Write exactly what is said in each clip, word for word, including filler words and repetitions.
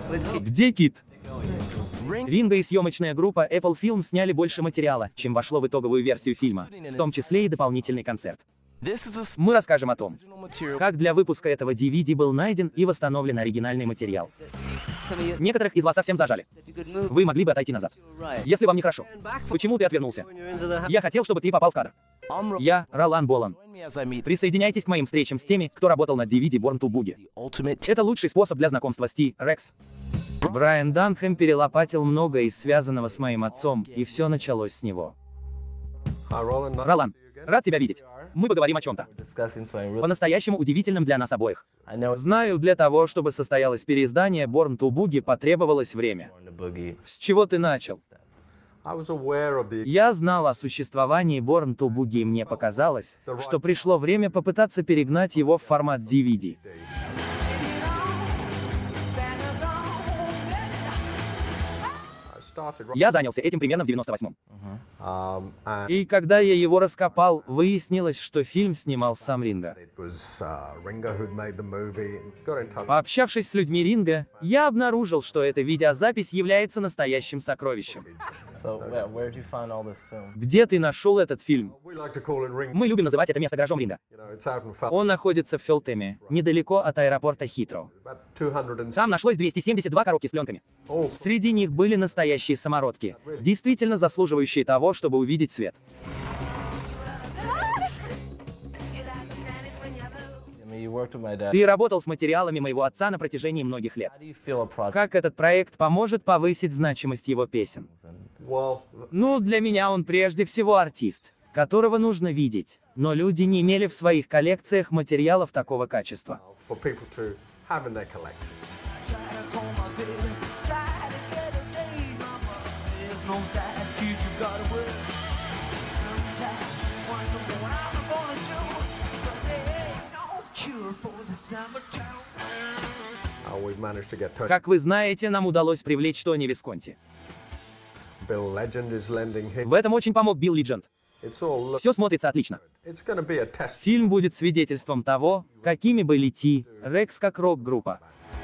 Где Кит? Ринго и съемочная группа Apple Film сняли больше материала, чем вошло в итоговую версию фильма, в том числе и дополнительный концерт. Мы расскажем о том, как для выпуска этого ди ви ди был найден и восстановлен оригинальный материал. Некоторых из вас совсем зажали. Вы могли бы отойти назад. Если вам нехорошо. Почему ты отвернулся? Я хотел, чтобы ты попал в кадр. Я Ролан Болан. Присоединяйтесь к моим встречам с теми, кто работал над ди ви ди Born to Boogie. Это лучший способ для знакомства с Ти-Рекс. Брайан Данхэм перелопатил многое из связанного с моим отцом, и все началось с него. Ролан, рад тебя видеть. Мы поговорим о чем-то по-настоящему удивительном для нас обоих. Знаю, для того, чтобы состоялось переиздание Born to Boogie, потребовалось время. С чего ты начал? Я знал о существовании Born to Boogie, и мне показалось, что пришло время попытаться перегнать его в формат ди ви ди. Я занялся этим примерно в девяносто восьмом. И когда я его раскопал, выяснилось, что фильм снимал сам Ринго. Пообщавшись с людьми Ринго, я обнаружил, что эта видеозапись является настоящим сокровищем. Где ты нашел этот фильм? Мы любим называть это место гаражом Ринго. Он находится в Фелтеме, недалеко от аэропорта Хитроу. Там нашлось двести семьдесят два коробки с пленками. Среди них были настоящие самородки, действительно заслуживающие того, чтобы увидеть свет. Ты работал с материалами моего отца на протяжении многих лет. Как этот проект поможет повысить значимость его песен? Ну, для меня он прежде всего артист, которого нужно видеть, но люди не имели в своих коллекциях материалов такого качества. Как вы знаете, нам удалось привлечь Тони Висконти. В этом очень помог Билл Лидженд. Все смотрится отлично. Фильм будет свидетельством того, какими были Ти-Рекс как рок-группа.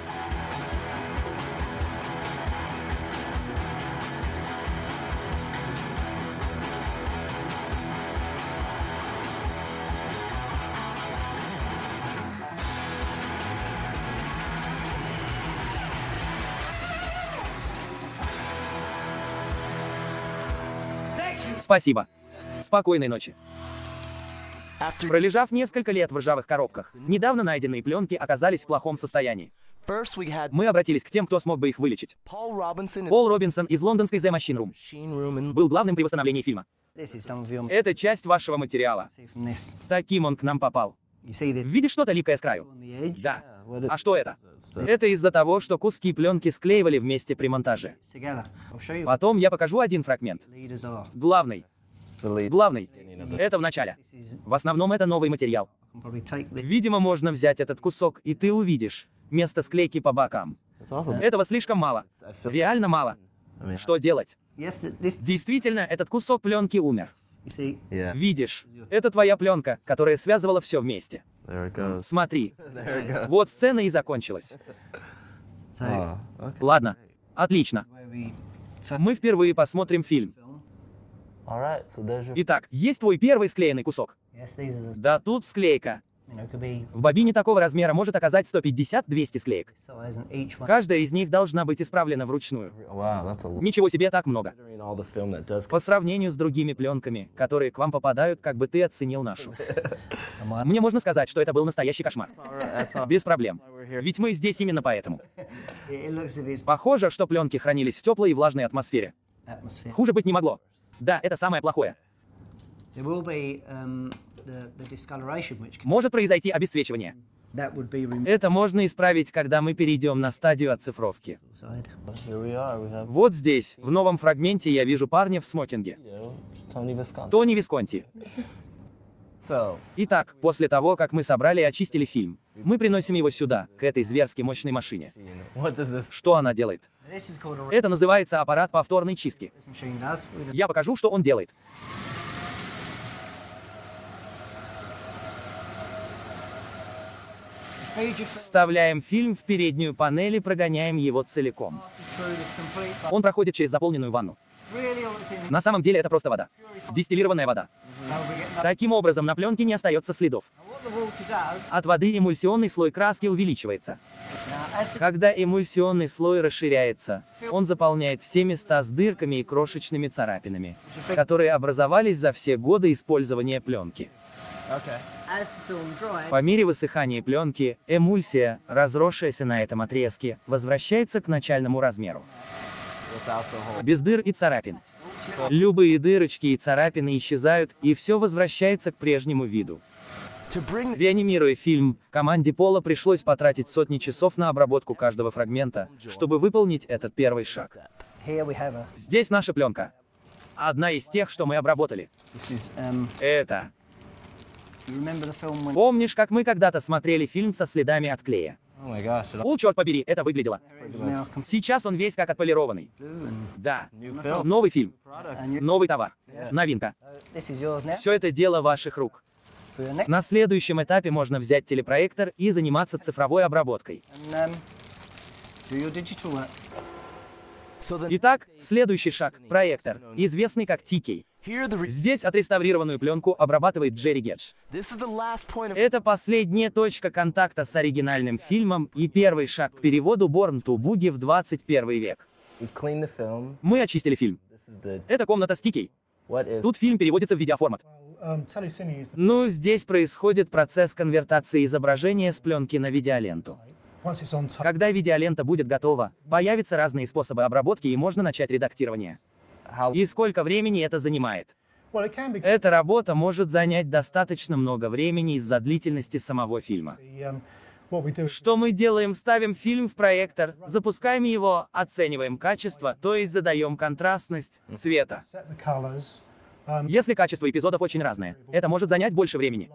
Спасибо. Спокойной ночи. Пролежав несколько лет в ржавых коробках, недавно найденные пленки оказались в плохом состоянии. Мы обратились к тем, кто смог бы их вылечить. Пол Робинсон из лондонской The Machine Room был главным при восстановлении фильма. Это часть вашего материала. Таким он к нам попал. Видишь что-то липкое с краю? Да. А что это? Это из-за того, что куски пленки склеивали вместе при монтаже. Потом я покажу один фрагмент. Главный. Главный. Это в начале. В основном это новый материал. Видимо, можно взять этот кусок, и ты увидишь место склейки по бокам. Этого слишком мало. Реально мало. Что делать? Действительно, этот кусок пленки умер. Видишь, это твоя пленка, которая связывала все вместе. Смотри. Вот сцена и закончилась. Ладно. Отлично. Мы впервые посмотрим фильм. Итак, есть твой первый склеенный кусок. Да, тут склейка. В бобине такого размера может оказать сто пятьдесят — двести склеек. Каждая из них должна быть исправлена вручную. Ничего себе, так много. По сравнению с другими пленками, которые к вам попадают, как бы ты оценил нашу? Мне можно сказать, что это был настоящий кошмар. Без проблем. Ведь мы здесь именно поэтому. Похоже, что пленки хранились в теплой и влажной атмосфере. Хуже быть не могло. Да, это самое плохое. Может произойти обесцвечивание. Это можно исправить, когда мы перейдем на стадию оцифровки. Вот здесь, в новом фрагменте, я вижу парня в смокинге. Тони Висконти. Итак, после того, как мы собрали и очистили фильм, мы приносим его сюда, к этой зверски мощной машине. Что она делает? Это называется аппарат повторной чистки. Я покажу, что он делает. Вставляем фильм в переднюю панель и прогоняем его целиком. Он проходит через заполненную ванну. На самом деле это просто вода. Дистиллированная вода. Таким образом, на пленке не остается следов. От воды эмульсионный слой краски увеличивается. Когда эмульсионный слой расширяется, он заполняет все места с дырками и крошечными царапинами, которые образовались за все годы использования пленки. По мере высыхания пленки, эмульсия, разросшаяся на этом отрезке, возвращается к начальному размеру. Без дыр и царапин. Любые дырочки и царапины исчезают, и все возвращается к прежнему виду. Реанимируя фильм, команде Пола пришлось потратить сотни часов на обработку каждого фрагмента, чтобы выполнить этот первый шаг. Здесь наша пленка. Одна из тех, что мы обработали. Это... Помнишь, как мы когда-то смотрели фильм со следами от клея? О, черт побери, это выглядело. Сейчас он весь как отполированный. Да. Новый фильм. Новый товар. Новинка. Все это дело ваших рук. На следующем этапе можно взять телепроектор и заниматься цифровой обработкой. Итак, следующий шаг – проектор, известный как ти кей. Здесь отреставрированную пленку обрабатывает Джерри Гедж. Это последняя точка контакта с оригинальным фильмом и первый шаг к переводу Born to Boogie в двадцать первый век. Мы очистили фильм. Это комната с ти кей. Тут фильм переводится в видеоформат. Ну, здесь происходит процесс конвертации изображения с пленки на видеоленту. Когда видеолента будет готова, появятся разные способы обработки и можно начать редактирование. И сколько времени это занимает? Эта работа может занять достаточно много времени из-за длительности самого фильма. Что мы делаем? Ставим фильм в проектор, запускаем его, оцениваем качество, то есть задаем контрастность цвета. Если качество эпизодов очень разное, это может занять больше времени.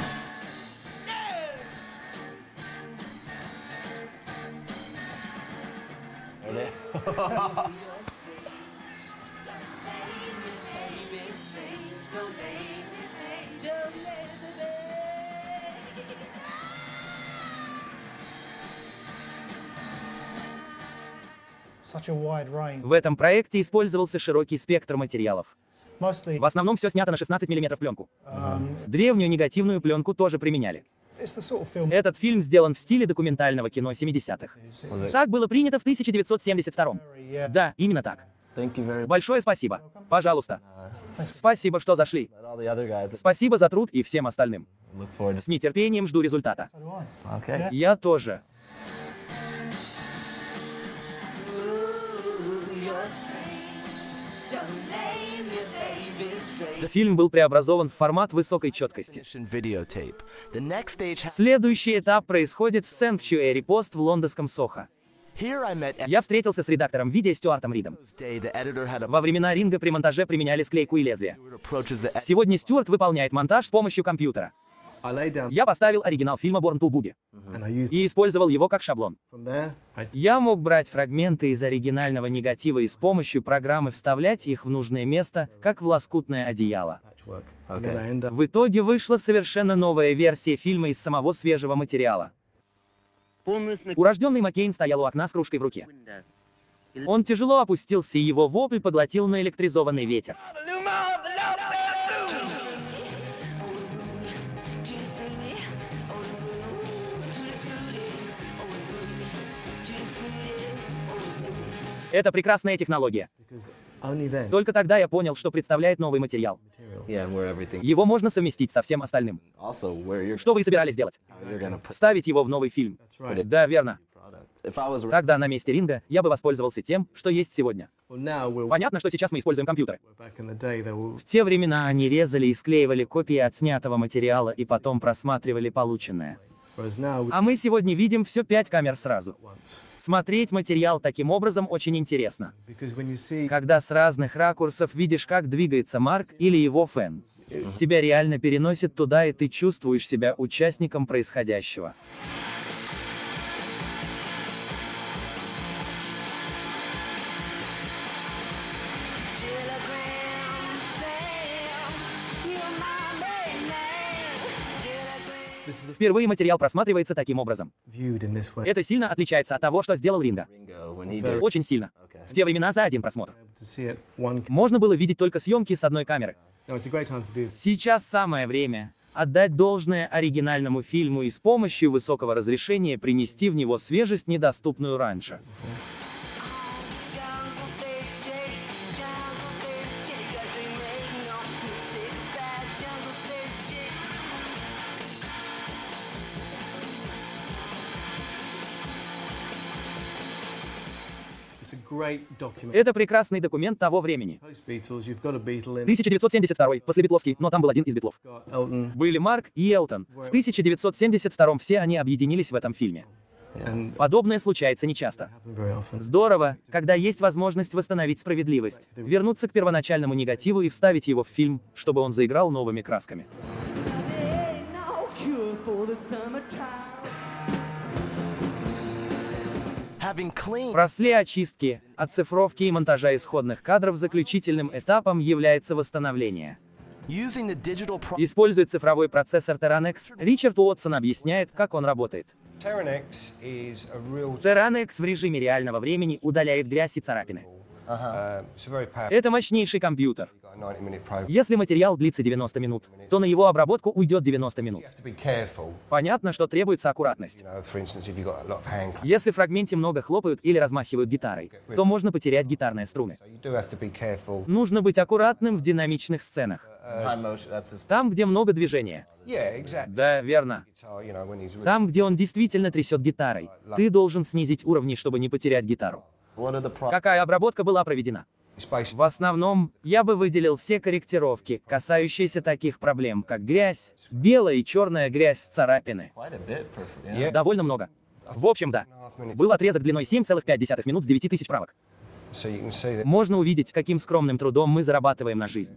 В этом проекте использовался широкий спектр материалов. В основном все снято на шестнадцать миллиметров пленку. Древнюю негативную пленку тоже применяли. Этот фильм сделан в стиле документального кино семидесятых. Так было принято в тысяча девятьсот семьдесят втором. Да, именно так. Большое спасибо. Пожалуйста. Спасибо, что зашли. Спасибо за труд и всем остальным. С нетерпением жду результата. Я тоже. Фильм был преобразован в формат высокой четкости. Следующий этап происходит в Sanctuary Post в лондонском Сохо. Я встретился с редактором видео Стюартом Ридом. Во времена ринга при монтаже применяли склейку и лезвие. Сегодня Стюарт выполняет монтаж с помощью компьютера. Я поставил оригинал фильма Born to Boogie и использовал его как шаблон. Я мог брать фрагменты из оригинального негатива и с помощью программы вставлять их в нужное место, как в лоскутное одеяло. В итоге вышла совершенно новая версия фильма из самого свежего материала. Урожденный Маккейн стоял у окна с кружкой в руке. Он тяжело опустился, и его вопль поглотил наэлектризованный ветер. Это прекрасная технология. Только тогда я понял, что представляет новый материал. Его можно совместить со всем остальным. Что вы собирались делать? Ставить его в новый фильм. Да, верно. Тогда на месте ринга я бы воспользовался тем, что есть сегодня. Понятно, что сейчас мы используем компьютеры. В те времена они резали и склеивали копии отснятого материала и потом просматривали полученное. А мы сегодня видим все пять камер сразу. Смотреть материал таким образом очень интересно. Когда с разных ракурсов видишь, как двигается Марк или его фэн, тебя реально переносит туда, и ты чувствуешь себя участником происходящего. Впервые материал просматривается таким образом. Это сильно отличается от того, что сделал Ринго. Очень сильно. В те времена за один просмотр. Можно было видеть только съемки с одной камеры. Сейчас самое время отдать должное оригинальному фильму и с помощью высокого разрешения принести в него свежесть, недоступную раньше. Это прекрасный документ того времени. тысяча девятьсот семьдесят второй, после Битловский, но там был один из Битлов. Были Марк и Элтон. В тысяча девятьсот семьдесят втором все они объединились в этом фильме. Подобное случается нечасто. Здорово, когда есть возможность восстановить справедливость, вернуться к первоначальному негативу и вставить его в фильм, чтобы он заиграл новыми красками. После очистки, оцифровки и монтажа исходных кадров заключительным этапом является восстановление. Используя цифровой процессор Teranex, Ричард Уотсон объясняет, как он работает. Teranex в режиме реального времени удаляет грязь и царапины. Это мощнейший компьютер. Если материал длится девяносто минут, то на его обработку уйдет девяносто минут. Понятно, что требуется аккуратность. Если в фрагменте много хлопают или размахивают гитарой, то можно потерять гитарные струны. Нужно быть аккуратным в динамичных сценах. Там, где много движения. Да, верно. Там, где он действительно трясет гитарой, ты должен снизить уровни, чтобы не потерять гитару. Какая обработка была проведена? В основном, я бы выделил все корректировки, касающиеся таких проблем, как грязь, белая и черная грязь, царапины. Довольно много. В общем, да. Был отрезок длиной семь целых пять десятых минут с девяти тысяч правок. Можно увидеть, каким скромным трудом мы зарабатываем на жизнь.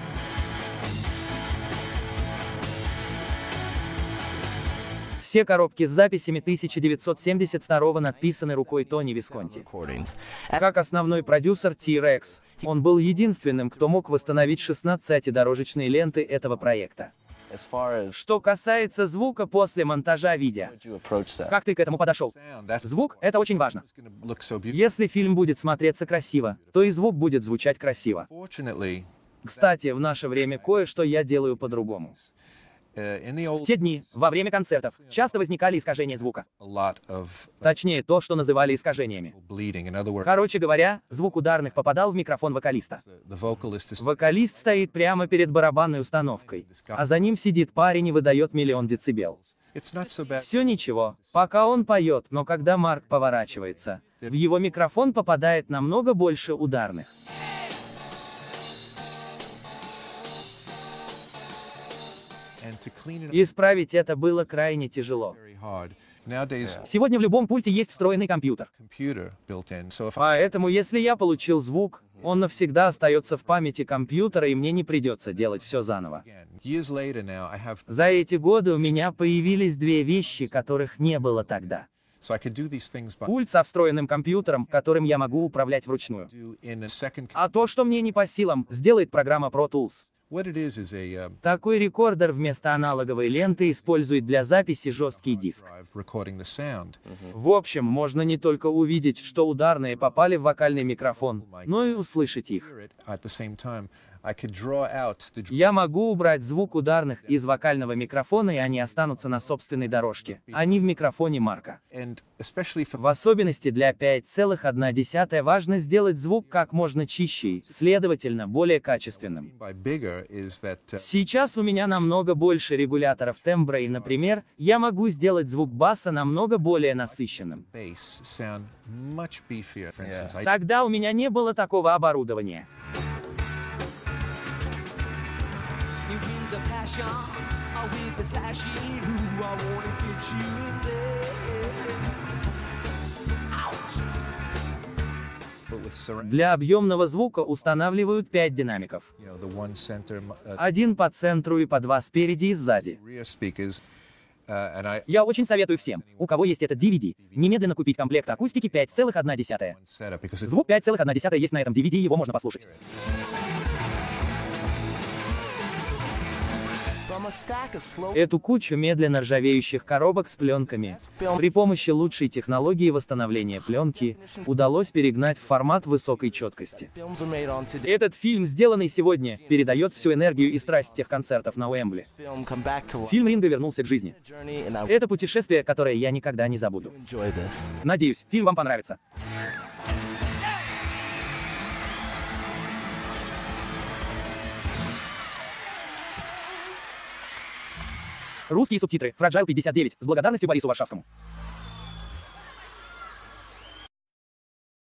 Все коробки с записями тысяча девятьсот семьдесят второго написаны рукой Тони Висконти. Как основной продюсер T-Rex, он был единственным, кто мог восстановить шестнадцатидорожечные ленты этого проекта. Что касается звука после монтажа видео, как ты к этому подошел? Звук — это очень важно. Если фильм будет смотреться красиво, то и звук будет звучать красиво. Кстати, в наше время кое-что я делаю по-другому. В те дни, во время концертов, часто возникали искажения звука. Точнее, то, что называли искажениями. Короче говоря, звук ударных попадал в микрофон вокалиста. Вокалист стоит прямо перед барабанной установкой, а за ним сидит парень и выдает миллион децибел. Все ничего, пока он поет, но когда Марк поворачивается, в его микрофон попадает намного больше ударных. Исправить это было крайне тяжело. Сегодня в любом пульте есть встроенный компьютер. Поэтому, если я получил звук, он навсегда остается в памяти компьютера, и мне не придется делать все заново. За эти годы у меня появились две вещи, которых не было тогда. Пульт со встроенным компьютером, которым я могу управлять вручную. А то, что мне не по силам, сделает программа Pro Tools. Такой рекордер вместо аналоговой ленты использует для записи жесткий диск. В общем, можно не только увидеть, что ударные попали в вокальный микрофон, но и услышать их. Я могу убрать звук ударных из вокального микрофона, и они останутся на собственной дорожке, а не в микрофоне Марка. В особенности для пять целых одна десятая важно сделать звук как можно чище и, следовательно, более качественным. Сейчас у меня намного больше регуляторов тембра, и, например, я могу сделать звук баса намного более насыщенным. Тогда у меня не было такого оборудования. Для объемного звука устанавливают пять динамиков. Один по центру и по два спереди и сзади. Я очень советую всем, у кого есть этот ди ви ди, немедленно купить комплект акустики пять целых одна десятая. Звук пять целых одна десятая есть на этом ди ви ди, его можно послушать. Эту кучу медленно ржавеющих коробок с пленками при помощи лучшей технологии восстановления пленки удалось перегнать в формат высокой четкости. Этот фильм, сделанный сегодня, передает всю энергию и страсть тех концертов на Уэмбли. Фильм Ринго вернулся к жизни. Это путешествие, которое я никогда не забуду. Надеюсь, фильм вам понравится. Русские субтитры. Fragile пятьдесят девять. С благодарностью Борису Варшавскому.